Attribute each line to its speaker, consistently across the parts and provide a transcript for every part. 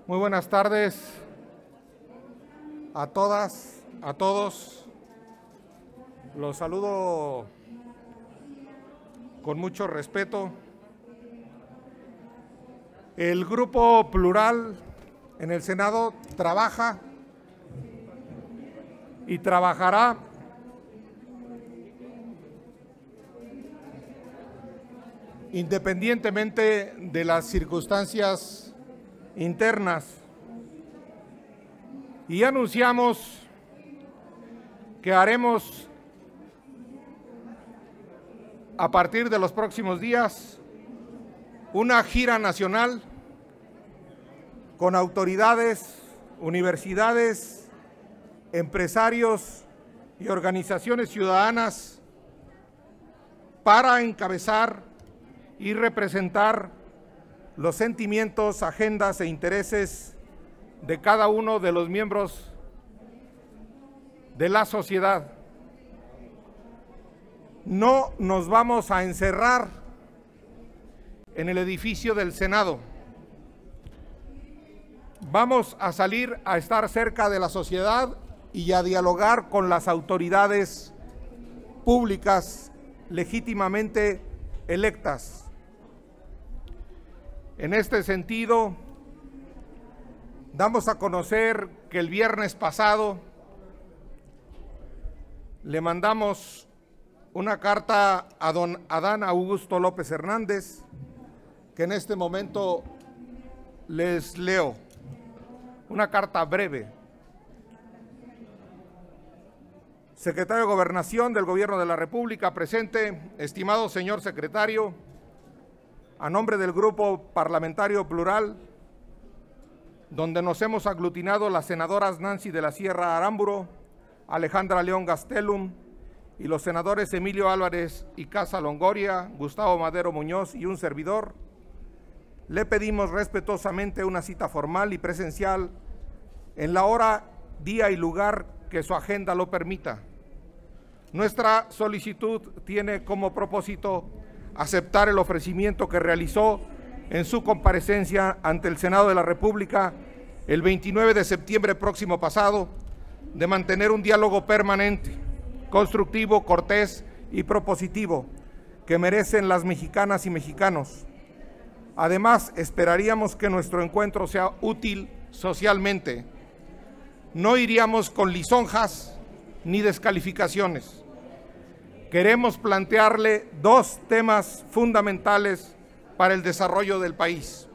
Speaker 1: Muy buenas tardes a todas, a todos. Los saludo con mucho respeto. El Grupo Plural en el Senado trabaja y trabajará independientemente de las circunstancias internas, y anunciamos que haremos a partir de los próximos días una gira nacional con autoridades, universidades, empresarios y organizaciones ciudadanas para encabezar y representar los sentimientos, agendas e intereses de cada uno de los miembros de la sociedad. No nos vamos a encerrar en el edificio del Senado. Vamos a salir a estar cerca de la sociedad y a dialogar con las autoridades públicas legítimamente electas. En este sentido, damos a conocer que el viernes pasado le mandamos una carta a don Adán Augusto López Hernández, que en este momento les leo. Una carta breve. Secretario de Gobernación del Gobierno de la República presente, estimado señor secretario, a nombre del Grupo Parlamentario Plural, donde nos hemos aglutinado las senadoras Nancy de la Sierra Aramburo, Alejandra León Gastelum y los senadores Emilio Álvarez y Casa Longoria, Gustavo Madero Muñoz y un servidor, le pedimos respetuosamente una cita formal y presencial en la hora, día y lugar que su agenda lo permita. Nuestra solicitud tiene como propósito aceptar el ofrecimiento que realizó en su comparecencia ante el Senado de la República el 29 de septiembre próximo pasado, de mantener un diálogo permanente, constructivo, cortés y propositivo que merecen las mexicanas y mexicanos. Además, esperaríamos que nuestro encuentro sea útil socialmente. No iríamos con lisonjas ni descalificaciones. Queremos plantearle dos temas fundamentales para el desarrollo del país.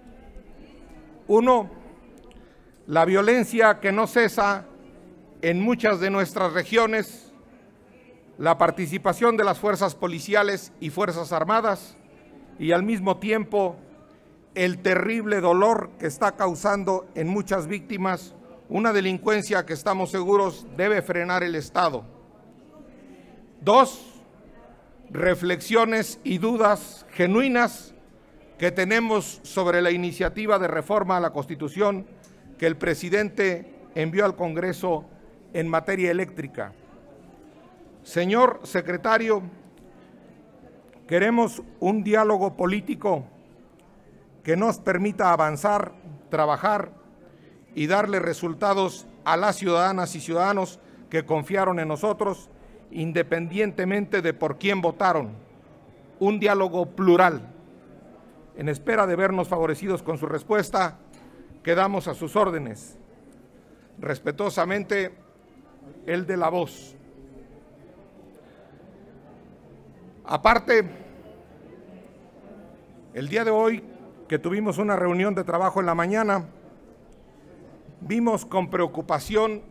Speaker 1: Uno, la violencia que no cesa en muchas de nuestras regiones, la participación de las fuerzas policiales y fuerzas armadas y al mismo tiempo el terrible dolor que está causando en muchas víctimas una delincuencia que estamos seguros debe frenar el Estado. Dos, reflexiones y dudas genuinas que tenemos sobre la iniciativa de reforma a la Constitución que el presidente envió al Congreso en materia eléctrica. Señor secretario, queremos un diálogo político que nos permita avanzar, trabajar y darle resultados a las ciudadanas y ciudadanos que confiaron en nosotros, independientemente de por quién votaron. Un diálogo plural. En espera de vernos favorecidos con su respuesta, quedamos a sus órdenes. Respetuosamente, el de la voz. Aparte, el día de hoy, que tuvimos una reunión de trabajo en la mañana, vimos con preocupación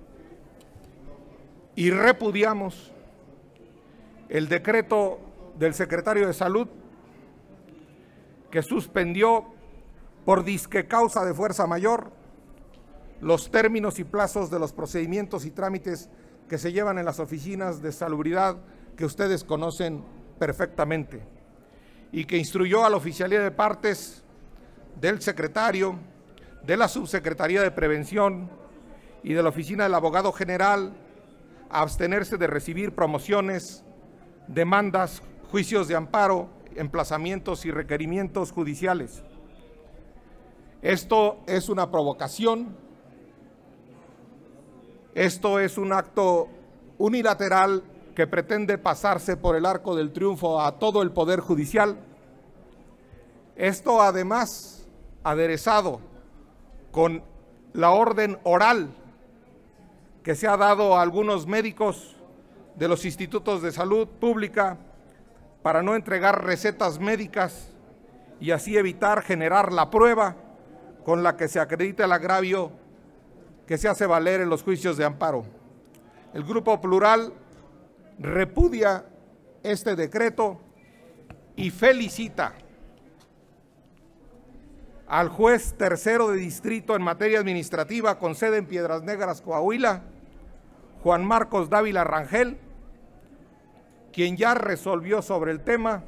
Speaker 1: y repudiamos el decreto del secretario de Salud que suspendió por disque causa de fuerza mayor los términos y plazos de los procedimientos y trámites que se llevan en las oficinas de salubridad que ustedes conocen perfectamente, y que instruyó a la oficialía de partes del secretario, de la subsecretaría de Prevención y de la oficina del abogado general a abstenerse de recibir promociones, demandas, juicios de amparo, emplazamientos y requerimientos judiciales. Esto es una provocación, esto es un acto unilateral que pretende pasarse por el arco del triunfo a todo el Poder Judicial. Esto además aderezado con la orden oral que se ha dado a algunos médicos de los institutos de salud pública para no entregar recetas médicas y así evitar generar la prueba con la que se acredita el agravio que se hace valer en los juicios de amparo. El Grupo Plural repudia este decreto y felicita al juez tercero de distrito en materia administrativa con sede en Piedras Negras, Coahuila, Juan Marcos Dávila Rangel, quien ya resolvió sobre el tema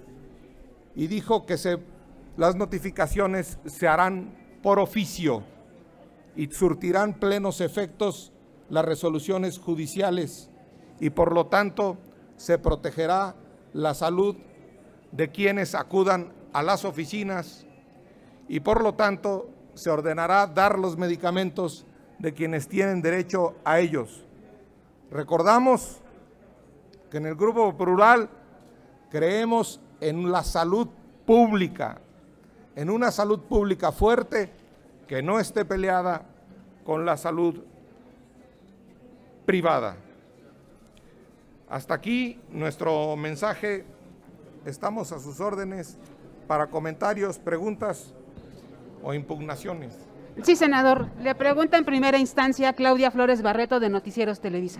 Speaker 1: y dijo que las notificaciones se harán por oficio y surtirán plenos efectos las resoluciones judiciales y por lo tanto se protegerá la salud de quienes acudan a las oficinas y por lo tanto se ordenará dar los medicamentos de quienes tienen derecho a ellos. Recordamos que en el Grupo Plural creemos en la salud pública, en una salud pública fuerte que no esté peleada con la salud privada. Hasta aquí nuestro mensaje. Estamos a sus órdenes para comentarios, preguntas o impugnaciones.
Speaker 2: Sí, senador. Le pregunta en primera instancia Claudia Flores Barreto, de Noticieros Televisa.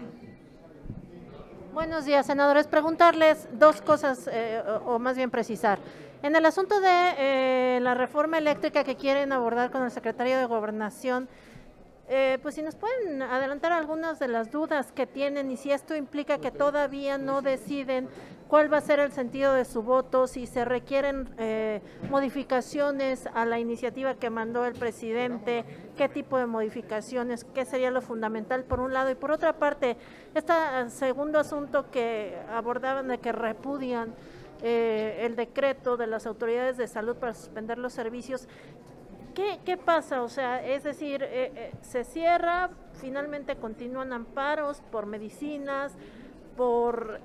Speaker 3: Buenos días, senadores. Preguntarles dos cosas, o más bien precisar. En el asunto de la reforma eléctrica que quieren abordar con el secretario de Gobernación, pues si nos pueden adelantar algunas de las dudas que tienen y si esto implica que todavía no deciden cuál va a ser el sentido de su voto, si se requieren modificaciones a la iniciativa que mandó el presidente, qué tipo de modificaciones, qué sería lo fundamental por un lado, y por otra parte, este segundo asunto que abordaban de que repudian el decreto de las autoridades de salud para suspender los servicios. ¿Qué pasa? O sea, es decir, se cierra, finalmente continúan amparos por medicinas, por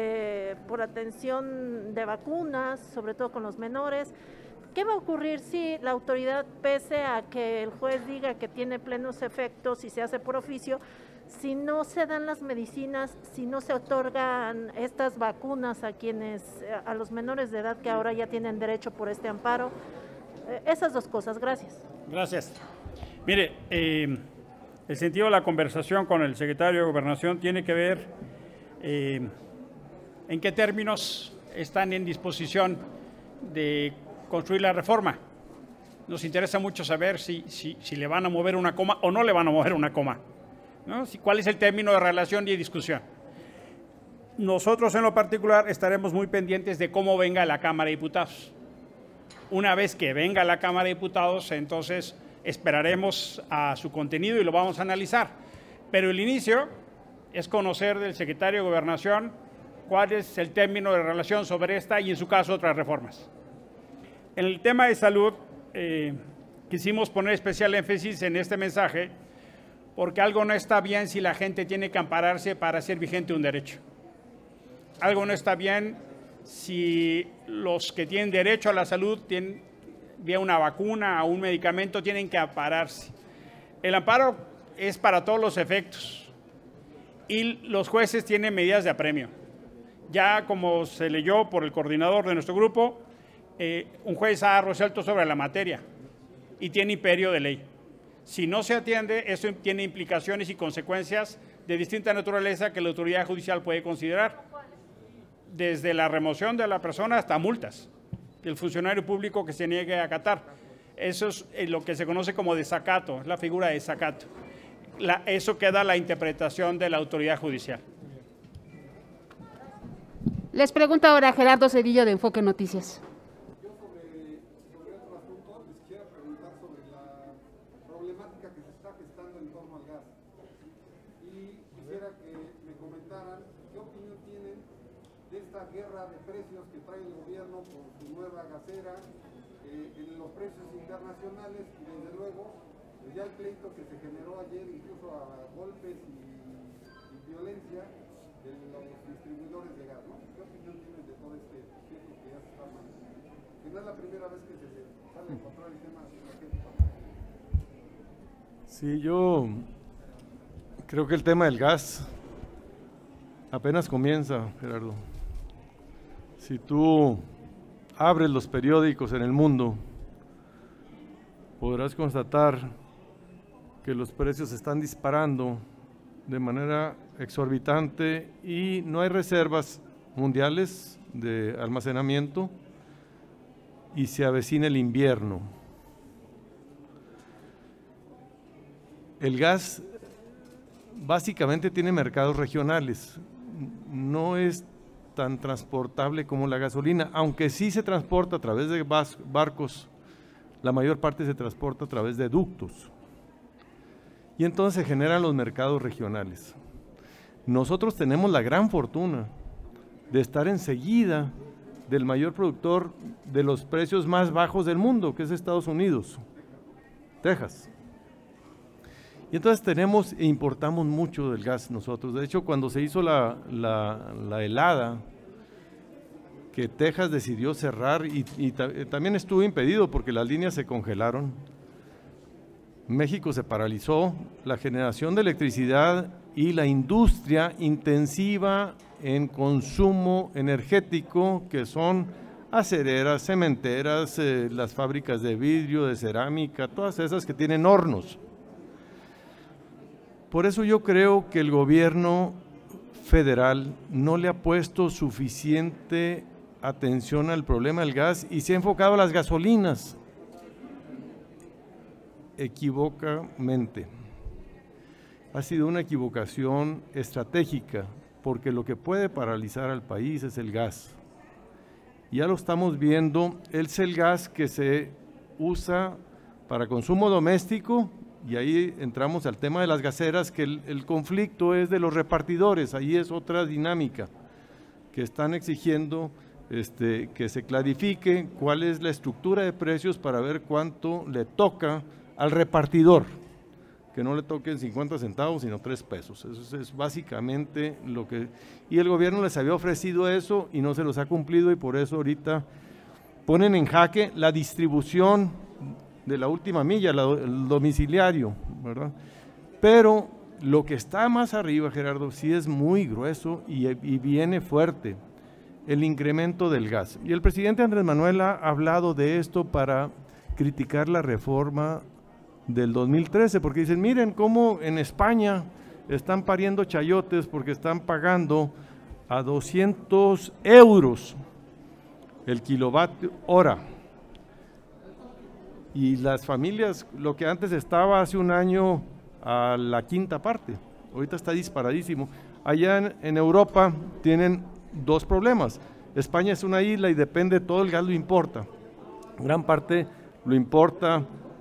Speaker 3: atención de vacunas, sobre todo con los menores. ¿Qué va a ocurrir si la autoridad, pese a que el juez diga que tiene plenos efectos y se hace por oficio, si no se dan las medicinas, si no se otorgan estas vacunas a los menores de edad que ahora ya tienen derecho por este amparo? Esas dos cosas, gracias.
Speaker 4: Gracias. Mire, el sentido de la conversación con el secretario de Gobernación tiene que ver en qué términos están en disposición de construir la reforma. Nos interesa mucho saber si le van a mover una coma o no le van a mover una coma, ¿no? ¿Cuál es el término de relación y de discusión? Nosotros en lo particular estaremos muy pendientes de cómo venga la Cámara de Diputados. Una vez que venga la Cámara de Diputados, entonces esperaremos a su contenido y lo vamos a analizar. Pero el inicio es conocer del secretario de Gobernación cuál es el término de relación sobre esta y en su caso otras reformas. En el tema de salud, quisimos poner especial énfasis en este mensaje porque algo no está bien si la gente tiene que ampararse para hacer vigente un derecho. Algo no está bien si los que tienen derecho a la salud, vía una vacuna o un medicamento, tienen que ampararse. El amparo es para todos los efectos y los jueces tienen medidas de apremio. Ya como se leyó por el coordinador de nuestro grupo, un juez ha resuelto sobre la materia y tiene imperio de ley. Si no se atiende, eso tiene implicaciones y consecuencias de distinta naturaleza que la autoridad judicial puede considerar, desde la remoción de la persona hasta multas del funcionario público que se niegue a acatar. Eso es lo que se conoce como desacato, es la figura de desacato. Eso queda a la interpretación de la autoridad judicial.
Speaker 2: Les pregunta ahora Gerardo Cedillo, de Enfoque Noticias.
Speaker 5: Yo sobre otro asunto les quisiera preguntar sobre la problemática que se está gestando en torno al gas. Y quisiera que me comentaran qué opinión tienen de esta guerra de precios que trae el gobierno por su nueva gasera, en los precios internacionales y desde luego ya el pleito que se generó ayer incluso a golpes y violencia de los distribuidores de gas, ¿no? ¿Qué opinión tienen de todo este proceso que ya se está manejando? Que no es la primera vez que se sale a encontrar el tema energético.
Speaker 6: Sí, yo creo que el tema del gas apenas comienza, Gerardo. Si tú abres los periódicos en el mundo, podrás constatar que los precios se están disparando de manera exorbitante y no hay reservas mundiales de almacenamiento y se avecina el invierno. El gas básicamente tiene mercados regionales, no es tan transportable como la gasolina, aunque sí se transporta a través de barcos, la mayor parte se transporta a través de ductos. Y entonces se generan los mercados regionales. Nosotros tenemos la gran fortuna de estar enseguida del mayor productor de los precios más bajos del mundo, que es Estados Unidos, Texas. Y entonces tenemos e importamos mucho del gas nosotros. De hecho, cuando se hizo la helada, que Texas decidió cerrar y también estuvo impedido porque las líneas se congelaron, México se paralizó, la generación de electricidad y la industria intensiva en consumo energético, que son acereras, cementeras, las fábricas de vidrio, de cerámica, todas esas que tienen hornos. Por eso yo creo que el gobierno federal no le ha puesto suficiente atención al problema del gas y se ha enfocado a las gasolinas equivocadamente. Ha sido una equivocación estratégica porque lo que puede paralizar al país es el gas. Ya lo estamos viendo, es el gas que se usa para consumo doméstico. Y ahí entramos al tema de las gaseras, que el conflicto es de los repartidores, ahí es otra dinámica, que están exigiendo que se clarifique cuál es la estructura de precios para ver cuánto le toca al repartidor, que no le toquen 50 centavos, sino 3 pesos. Eso es básicamente lo que… Y el gobierno les había ofrecido eso y no se los ha cumplido y por eso ahorita ponen en jaque la distribución de la última milla, el domiciliario, ¿verdad? Pero lo que está más arriba, Gerardo, sí es muy grueso y viene fuerte, el incremento del gas. Y el presidente Andrés Manuel ha hablado de esto para criticar la reforma del 2013, porque dicen, miren cómo en España están pariendo chayotes porque están pagando a 200 euros el kilovatio hora. Y las familias, lo que antes estaba hace un año a la quinta parte, ahorita está disparadísimo. Allá en Europa tienen dos problemas. España es una isla y depende, todo el gas lo importa. Gran parte lo importa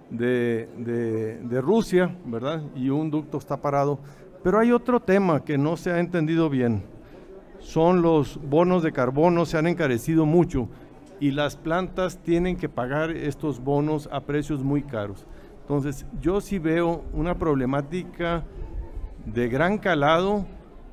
Speaker 6: de Rusia, ¿verdad? Y un ducto está parado. Pero hay otro tema que no se ha entendido bien. Son los bonos de carbono, se han encarecido mucho. Y las plantas tienen que pagar estos bonos a precios muy caros. Entonces, yo sí veo una problemática de gran calado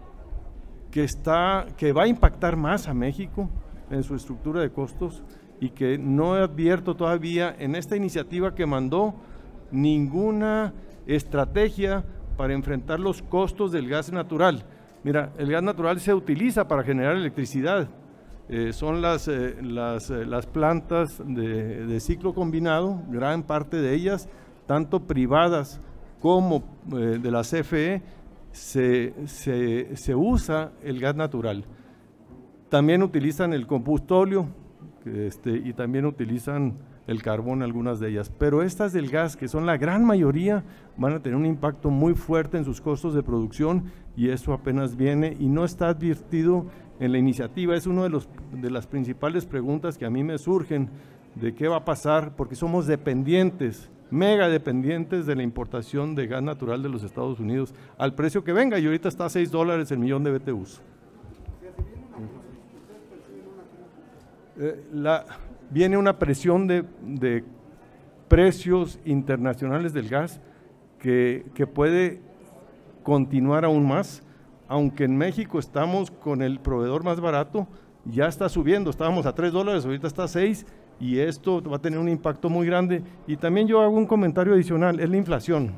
Speaker 6: que va a impactar más a México en su estructura de costos y que no he advierto todavía en esta iniciativa que mandó ninguna estrategia para enfrentar los costos del gas natural. Mira, el gas natural se utiliza para generar electricidad. Son las plantas de ciclo combinado, gran parte de ellas, tanto privadas como de la CFE, se usa el gas natural. También utilizan el combustóleo y también utilizan el carbón, algunas de ellas. Pero estas del gas, que son la gran mayoría, van a tener un impacto muy fuerte en sus costos de producción y eso apenas viene y no está advertido en la iniciativa. Es una de las principales preguntas que a mí me surgen de qué va a pasar, porque somos dependientes, mega dependientes de la importación de gas natural de los Estados Unidos al precio que venga y ahorita está a $6 el millón de BTUs.
Speaker 5: O sea, si bien una
Speaker 6: viene una presión de precios internacionales del gas que puede continuar aún más, aunque en México estamos con el proveedor más barato, ya está subiendo, estábamos a $3, ahorita está a 6, y esto va a tener un impacto muy grande. Y también yo hago un comentario adicional, es la inflación.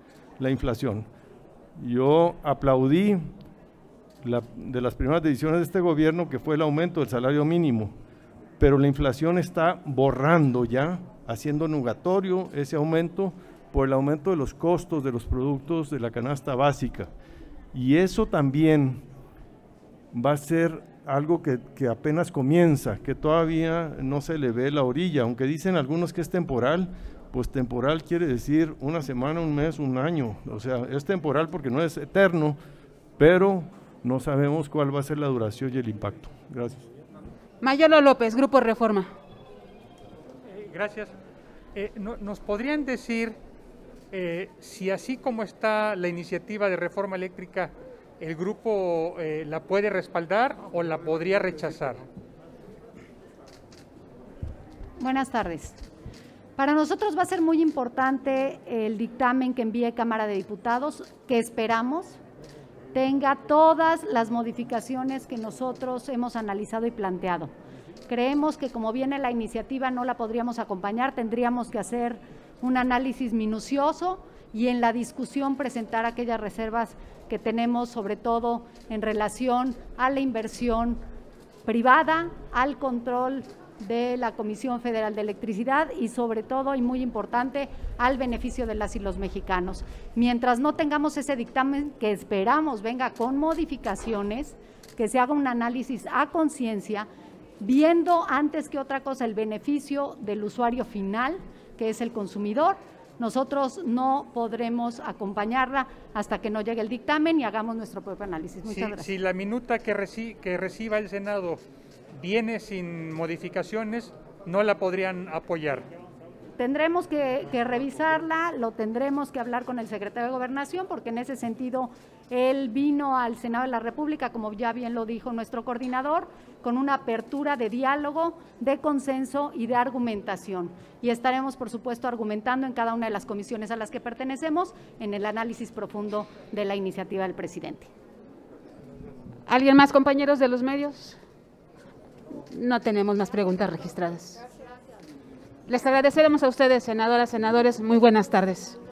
Speaker 6: Yo aplaudí de las primeras decisiones de este gobierno, que fue el aumento del salario mínimo, pero la inflación está borrando ya, haciendo nugatorio ese aumento por el aumento de los costos de los productos de la canasta básica. Y eso también va a ser algo que apenas comienza, que todavía no se le ve la orilla, aunque dicen algunos que es temporal, pues temporal quiere decir una semana, un mes, un año, o sea, es temporal porque no es eterno, pero no sabemos cuál va a ser la duración y el impacto. Gracias.
Speaker 2: Mayolo López, Grupo Reforma.
Speaker 7: Gracias. ¿Nos podrían decir si así como está la iniciativa de reforma eléctrica, el grupo la puede respaldar o la podría rechazar?
Speaker 8: Buenas tardes. Para nosotros va a ser muy importante el dictamen que envíe Cámara de Diputados, que esperamos tenga todas las modificaciones que nosotros hemos analizado y planteado. Creemos que como viene la iniciativa no la podríamos acompañar, tendríamos que hacer un análisis minucioso y en la discusión presentar aquellas reservas que tenemos, sobre todo en relación a la inversión privada, al control de la Comisión Federal de Electricidad y sobre todo, y muy importante, al beneficio de las y los mexicanos. Mientras no tengamos ese dictamen, que esperamos venga con modificaciones, que se haga un análisis a conciencia, viendo antes que otra cosa el beneficio del usuario final, que es el consumidor, nosotros no podremos acompañarla hasta que no llegue el dictamen y hagamos nuestro propio análisis. Muchas gracias.
Speaker 7: Si la minuta que reciba el Senado viene sin modificaciones, no la podrían apoyar.
Speaker 8: Tendremos que revisarla, lo tendremos que hablar con el secretario de Gobernación, porque en ese sentido él vino al Senado de la República, como ya bien lo dijo nuestro coordinador, con una apertura de diálogo, de consenso y de argumentación. Y estaremos, por supuesto, argumentando en cada una de las comisiones a las que pertenecemos en el análisis profundo de la iniciativa del presidente.
Speaker 2: ¿Alguien más, compañeros de los medios? No tenemos más preguntas registradas. Les agradeceremos a ustedes, senadoras, senadores. Muy buenas tardes.